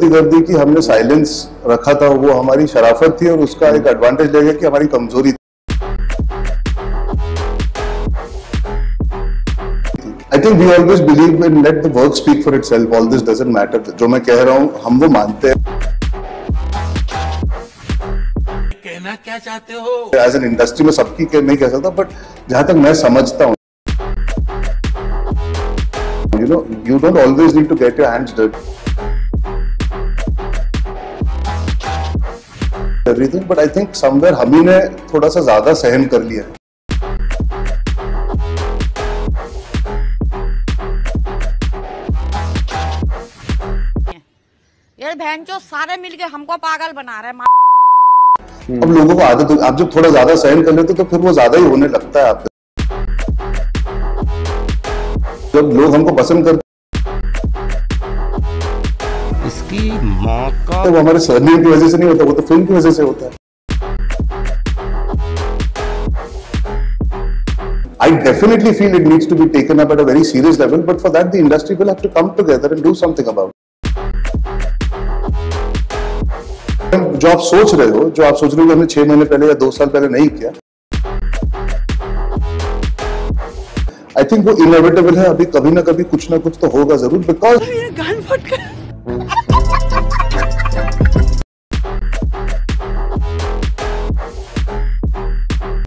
गलती कर दी कि हमने साइलेंस रखा था, वो हमारी शराफत थी और उसका एक एडवांटेज ले गया कि हमारी कमजोरी थी। I think we always believe in let the work speak for itself. All this doesn't matter. जो मैं कह रहा हूँ हम वो मानते हैं। कहना क्या चाहते हो? As an industry में सबकी नहीं कह सकता, but जहाँ तक मैं समझता हूँ, you know, you don't always need to get your hands dirty. Everything, but I think somewhere हम ही ने थोड़ा सा ज्यादा सहन कर लिया है। यार बहनचोद सारे मिलके हमको पागल बना रहे हैं। अब लोगों को आदत, आप जब थोड़ा ज्यादा सहन कर लेते तो फिर वो ज्यादा ही होने लगता है आपसे। जब लोग हमको पसंद करते इसकी माँ का, वो हमारे सरनेम की वजह से नहीं होता, वो तो फिल्म की वजह से होता है। I definitely feel it needs to be taken up at a very serious level, but for that the industry will have to come together and do something about it. जो आप सोच रहे हो कि हमने 6 महीने पहले या 2 साल पहले नहीं किया, आई थिंक वो इनएविटेबल है। अभी कभी ना कभी कुछ ना कुछ तो होगा जरूर, बिकॉज